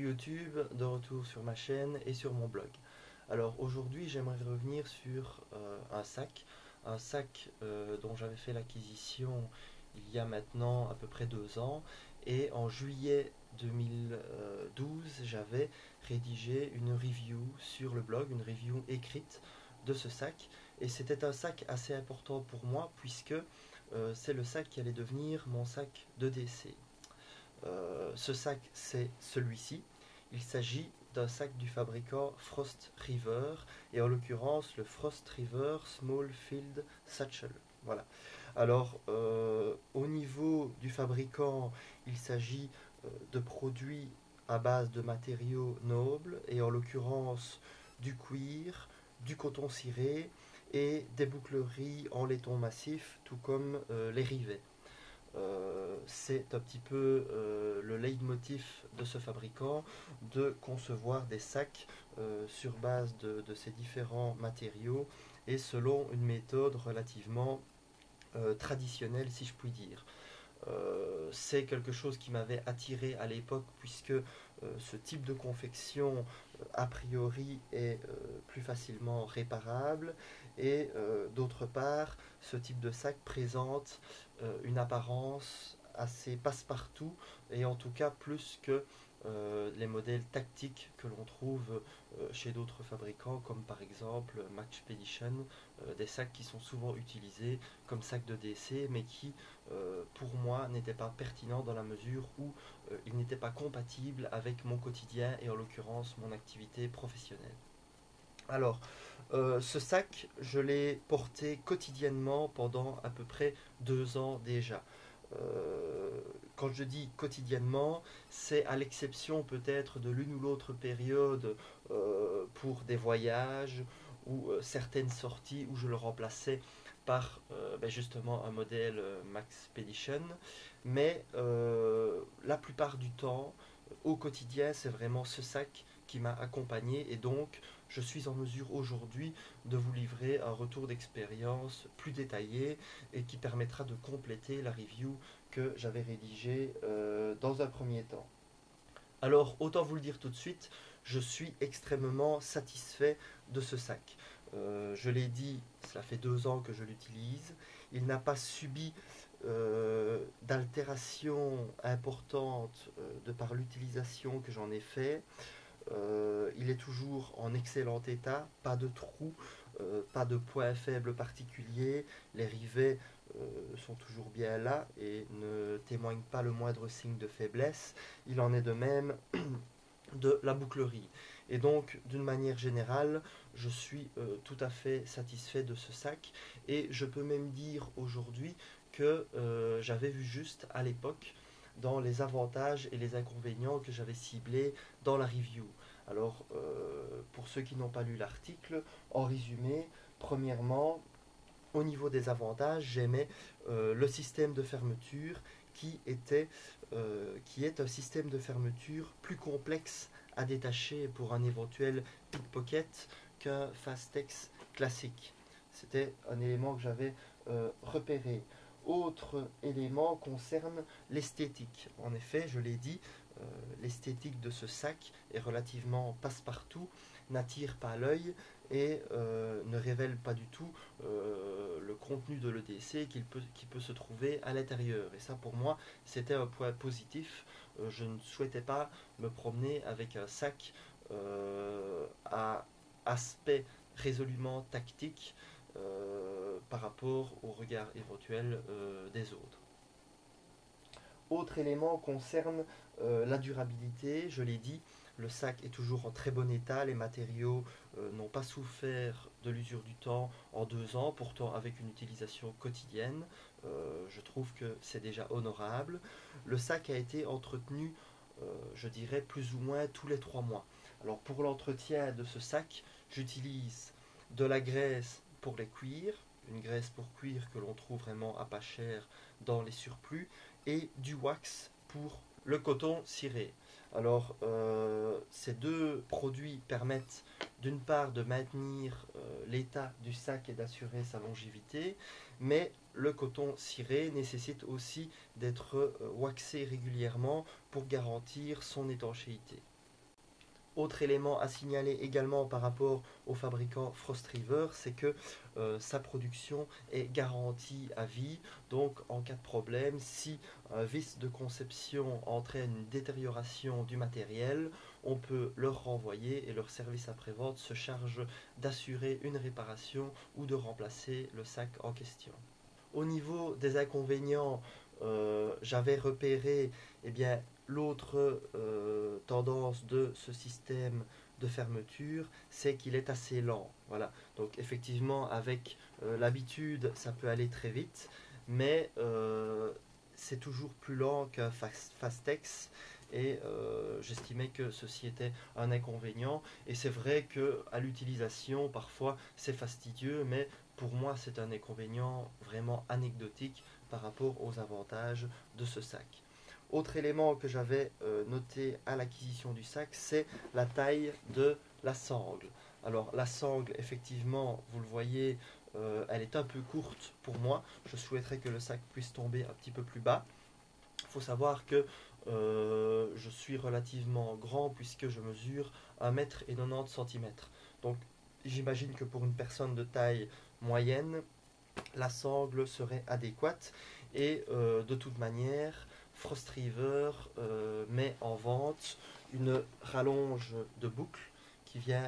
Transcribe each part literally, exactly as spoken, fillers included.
YouTube, de retour sur ma chaîne et sur mon blog. Alors aujourd'hui j'aimerais revenir sur euh, un sac, un sac euh, dont j'avais fait l'acquisition il y a maintenant à peu près deux ans, et en juillet deux mille douze j'avais rédigé une review sur le blog, une review écrite de ce sac, et c'était un sac assez important pour moi puisque euh, c'est le sac qui allait devenir mon sac de décès. Euh, ce sac, c'est celui-ci. Il s'agit d'un sac du fabricant Frost River, et en l'occurrence le Frost River Small Field Satchel. Voilà. Alors, euh, au niveau du fabricant, il s'agit euh, de produits à base de matériaux nobles, et en l'occurrence du cuir, du coton ciré et des boucleries en laiton massif, tout comme euh, les rivets. Euh, c'est un petit peu euh, le leitmotiv de ce fabricant de concevoir des sacs euh, sur base de, de ces différents matériaux et selon une méthode relativement euh, traditionnelle, si je puis dire. Euh, c'est quelque chose qui m'avait attiré à l'époque puisque euh, ce type de confection euh, a priori est euh, plus facilement réparable, et euh, d'autre part ce type de sac présente euh, une apparence assez passe-partout, et en tout cas plus que euh, les modèles tactiques que l'on trouve euh, chez d'autres fabricants comme par exemple Maxpedition, euh, des sacs qui sont souvent utilisés comme sacs de décès mais qui euh, pour moi n'étaient pas pertinents dans la mesure où euh, ils n'étaient pas compatibles avec mon quotidien et en l'occurrence mon activité professionnelle. Alors, euh, ce sac, je l'ai porté quotidiennement pendant à peu près deux ans déjà. Euh, quand je dis quotidiennement, c'est à l'exception peut-être de l'une ou l'autre période euh, pour des voyages ou euh, certaines sorties où je le remplaçais par euh, ben justement un modèle euh, Maxpedition. Mais euh, la plupart du temps, au quotidien, c'est vraiment ce sac qui m'a accompagné, et donc je suis en mesure aujourd'hui de vous livrer un retour d'expérience plus détaillé et qui permettra de compléter la review que j'avais rédigée euh, dans un premier temps. Alors, autant vous le dire tout de suite, je suis extrêmement satisfait de ce sac. Euh, je l'ai dit, cela fait deux ans que je l'utilise. Il n'a pas subi euh, d'altération importante euh, de par l'utilisation que j'en ai fait. Euh, il est toujours en excellent état, pas de trous, euh, pas de points faibles particuliers. Les rivets euh, sont toujours bien là et ne témoignent pas le moindre signe de faiblesse. Il en est de même de la bouclerie. Et donc, d'une manière générale, je suis euh, tout à fait satisfait de ce sac, et je peux même dire aujourd'hui que euh, j'avais vu juste à l'époque dans les avantages et les inconvénients que j'avais ciblés dans la review. Alors, euh, pour ceux qui n'ont pas lu l'article, en résumé, premièrement, au niveau des avantages, j'aimais euh, le système de fermeture qui était euh, qui est un système de fermeture plus complexe à détacher pour un éventuel pickpocket qu'un Fastex classique. C'était un élément que j'avais euh, repéré. Autre élément concerne l'esthétique. En effet, je l'ai dit, euh, l'esthétique de ce sac est relativement passe-partout, n'attire pas l'œil et euh, ne révèle pas du tout euh, le contenu de l'E D C qui peut, qui peut se trouver à l'intérieur. Et ça, pour moi, c'était un point positif. Euh, je ne souhaitais pas me promener avec un sac euh, à aspect résolument tactique euh, par rapport au regard éventuel euh, des autres. Autre élément concerne euh, la durabilité. Je l'ai dit, le sac est toujours en très bon état. Les matériaux euh, n'ont pas souffert de l'usure du temps en deux ans. Pourtant, avec une utilisation quotidienne, euh, je trouve que c'est déjà honorable. Le sac a été entretenu, euh, je dirais, plus ou moins tous les trois mois. Alors, pour l'entretien de ce sac, j'utilise de la graisse pour les cuirs, une graisse pour cuir que l'on trouve vraiment à pas cher dans les surplus, et du wax pour le coton ciré. Alors, euh, ces deux produits permettent d'une part de maintenir euh, l'état du sac et d'assurer sa longévité, mais le coton ciré nécessite aussi d'être euh, waxé régulièrement pour garantir son étanchéité. Autre élément à signaler également par rapport au fabricant Frostriver, c'est que euh, sa production est garantie à vie. Donc en cas de problème, si un vice de conception entraîne une détérioration du matériel, on peut leur renvoyer et leur service après-vente se charge d'assurer une réparation ou de remplacer le sac en question. Au niveau des inconvénients, euh, j'avais repéré eh bien, l'autre euh, tendance de ce système de fermeture, c'est qu'il est assez lent. Voilà. Donc effectivement, avec euh, l'habitude, ça peut aller très vite, mais euh, c'est toujours plus lent qu'un Fastex. Et euh, j'estimais que ceci était un inconvénient. Et c'est vrai que à l'utilisation, parfois, c'est fastidieux, mais pour moi, c'est un inconvénient vraiment anecdotique par rapport aux avantages de ce sac. Autre élément que j'avais euh, noté à l'acquisition du sac, c'est la taille de la sangle. Alors la sangle, effectivement, vous le voyez, euh, elle est un peu courte pour moi. Je souhaiterais que le sac puisse tomber un petit peu plus bas. Il faut savoir que euh, je suis relativement grand puisque je mesure un mètre quatre-vingt-dix centimètres. Donc j'imagine que pour une personne de taille moyenne, la sangle serait adéquate. Et euh, de toute manière, Frostriver euh, met en vente une rallonge de boucle qui vient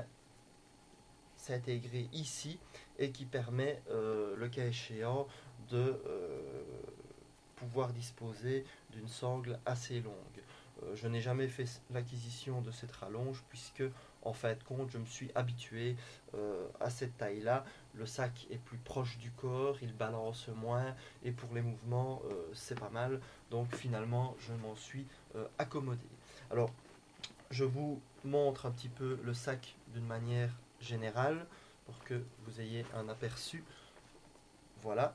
s'intégrer ici et qui permet, euh, le cas échéant, de euh, pouvoir disposer d'une sangle assez longue. Euh, je n'ai jamais fait l'acquisition de cette rallonge puisque en fin de compte je me suis habitué euh, à cette taille là. Le sac est plus proche du corps, il balance moins et pour les mouvements euh, c'est pas mal, donc finalement je m'en suis euh, accommodé. Alors je vous montre un petit peu le sac d'une manière générale pour que vous ayez un aperçu. Voilà.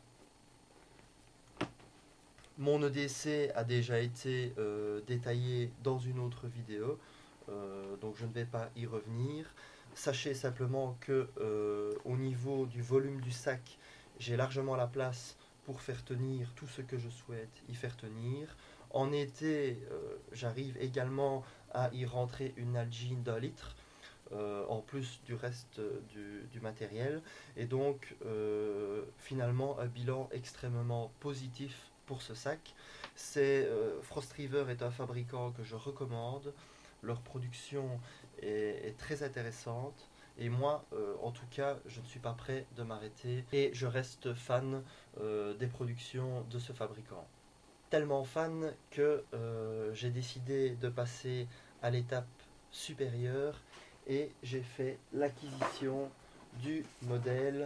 Mon E D C a déjà été euh, détaillé dans une autre vidéo, euh, donc je ne vais pas y revenir. Sachez simplement que euh, au niveau du volume du sac, j'ai largement la place pour faire tenir tout ce que je souhaite y faire tenir. En été, euh, j'arrive également à y rentrer une Nalgene d'un litre. Euh, en plus du reste du, du matériel, et donc euh, finalement un bilan extrêmement positif pour ce sac. C'est euh, Frostriver est un fabricant que je recommande. Leur production est, est très intéressante et moi euh, en tout cas je ne suis pas prêt de m'arrêter et je reste fan euh, des productions de ce fabricant. Tellement fan que euh, j'ai décidé de passer à l'étape supérieure et j'ai fait l'acquisition du modèle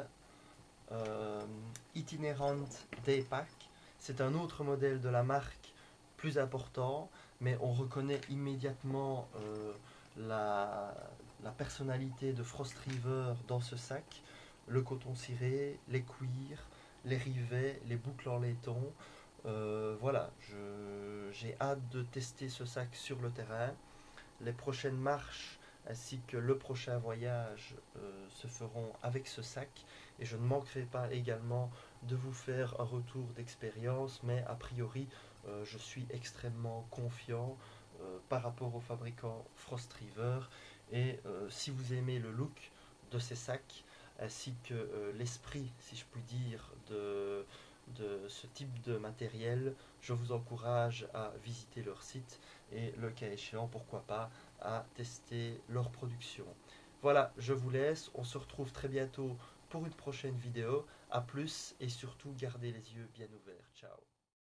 euh, Itinerant Daypack. C'est un autre modèle de la marque plus important, mais on reconnaît immédiatement euh, la, la personnalité de Frostriver dans ce sac. Le coton ciré, les cuirs, les rivets, les boucles en laiton. Euh, voilà, j'ai hâte de tester ce sac sur le terrain. Les prochaines marches ainsi que le prochain voyage euh, se feront avec ce sac et je ne manquerai pas également de vous faire un retour d'expérience, mais a priori euh, je suis extrêmement confiant euh, par rapport au fabricant Frostriver et euh, si vous aimez le look de ces sacs ainsi que euh, l'esprit, si je puis dire, de, de ce type de matériel, je vous encourage à visiter leur site et le cas échéant, pourquoi pas, à tester leur production. Voilà, je vous laisse, on se retrouve très bientôt pour une prochaine vidéo. A plus et surtout gardez les yeux bien ouverts. Ciao.